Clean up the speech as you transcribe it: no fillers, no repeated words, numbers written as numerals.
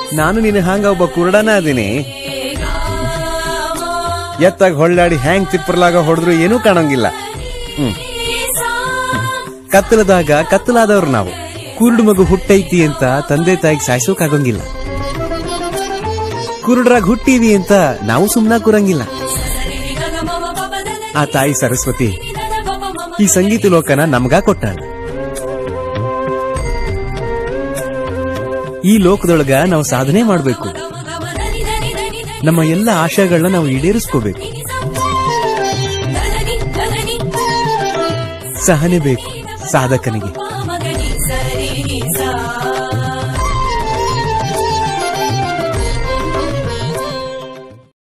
ನಾನು ನಿನ್ನ ಹಂಗ ಒಬ್ಬ ಕುರುಡನ ಅದೀನಿ. ಎತ್ತಾಗ ಹೊಳ್ಳಾಡಿ ಹ್ಯಾಂಗ್ ತಿಪ್ಪರ್ಲಾಗ ಹೊಡೆದ್ರು ಏನೂ ಕಾಣಂಗಿಲ್ಲ. ಕತ್ತಲದಾಗ ಕತ್ತಲಾದವ್ರು ನಾವು. ಕುರುಡು ಮಗು ಹುಟ್ಟೈತಿ ಅಂತ ತಂದೆ ತಾಯಿಗೆ ಸಾಯಿಸೋಕಾಗಂಗಿಲ್ಲ. ಕುರುಡ್ರಾಗ ಹುಟ್ಟಿವಿ ಅಂತ ನಾವು ಸುಮ್ನ ಕೂರಂಗಿಲ್ಲ. ಆ ತಾಯಿ ಸರಸ್ವತಿ ಈ ಸಂಗೀತ ಲೋಕನ ನಮ್ಗ ಕೊಟ್ಟಾಳ. ಈ ಲೋಕದೊಳಗ ನಾವು ಸಾಧನೆ ಮಾಡ್ಬೇಕು. ನಮ್ಮ ಎಲ್ಲ ಆಶಯಗಳನ್ನ ನಾವು ಈಡೇರಿಸ್ಕೋಬೇಕು. ಸಹನೆ ಬೇಕು ಸಾಧಕನಿಗೆ.